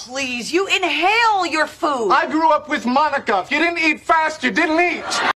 please, you inhale your food. I grew up with Monica. If you didn't eat fast, you didn't eat.